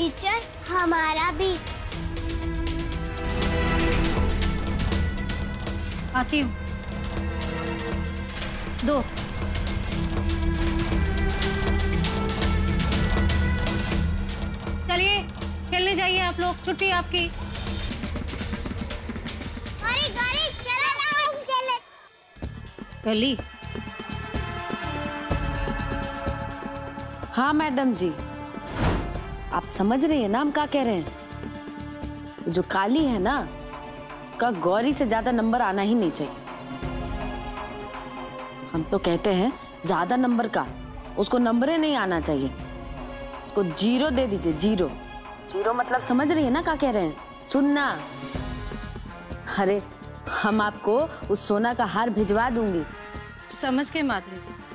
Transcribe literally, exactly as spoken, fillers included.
Teacher हमारा भी। आती हूँ। दो। चलिए खेलने जाइए आप लोग, छुट्टी आपकी। गौरी गौरी चलो लाओ खेले। कली। हाँ मैडम जी, आप समझ रही है ना हम क्या कह रहे हैं। जो काली है ना, का गौरी से ज्यादा नंबर आना ही नहीं चाहिए। हम तो कहते हैं ज्यादा नंबर का उसको नंबर ही नहीं आना चाहिए, उसको जीरो दे दीजिए। जीरो जीरो मतलब समझ रही है ना क्या कह रहे हैं। सुनना, अरे हम आपको उस सोना का हार भिजवा दूंगी। समझ के माधुरी जी।